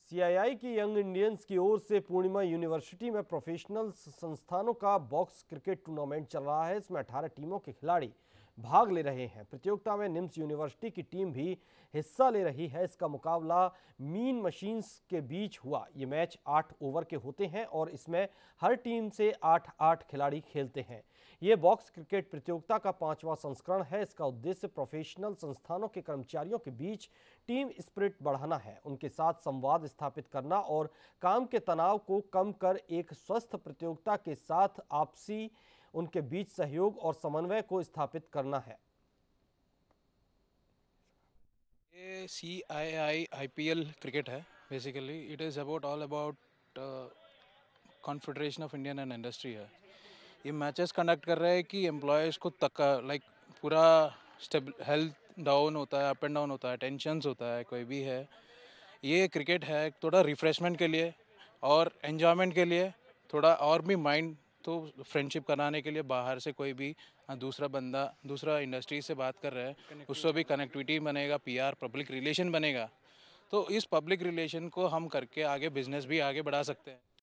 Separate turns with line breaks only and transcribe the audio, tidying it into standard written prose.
CII की young Indians की ओर से पूर्णिमा यूनिवर्सिटी में प्रोफेशनल संस्थानों का बॉक्स क्रिकेट टूर्नामेंट चल रहा है। इसमें 18 टीमों के खिलाड़ी भाग ले रहे हैं। प्रतियोगिता में निम्स यूनिवर्सिटी की टीम भी हिस्सा ले रही है। इसका मुकाबला मीन मशीन्स के बीच हुआ। ये मैच 8 ओवर के होते हैं और इसमें हर टीम से 8-8 खिलाड़ी खेलते हैं। ये बॉक्स क्रिकेट प्रतियोगिता का 5वां संस्करण है। इसका उद्देश्य प्रोफेशनल संस्थानों के कर्मचारियों के बीच टीम स्पिरिट बढ़ाना है, उनके साथ संवाद स्थापित करना और काम के तनाव को कम कर एक स्वस्थ प्रतियोगिता के साथ आपसी उनके बीच सहयोग और समन्वय को स्थापित करना है।
ये CII IPL क्रिकेट है। Basically it is about all about Confederation of Indian and industry है। ये मैचेस कंडक्ट कर रहे हैं कि एम्प्लॉयज़ को तक लाइक पूरा हेल्थ डाउन होता है, अप एंड डाउन होता है, टेंशन्स होता है, कोई भी है। ये क्रिकेट है थोड़ा रिफ़्रेशमेंट के लिए और एन्जॉयमेंट के लिए, थोड़ा और भी माइंड तो फ्रेंडशिप कराने के लिए। बाहर से कोई भी दूसरा बंदा दूसरा इंडस्ट्री से बात कर रहा है, उससे भी कनेक्टिविटी बनेगा, PR पब्लिक रिलेशन बनेगा। तो इस पब्लिक रिलेशन को हम करके आगे बिजनेस भी आगे बढ़ा सकते हैं।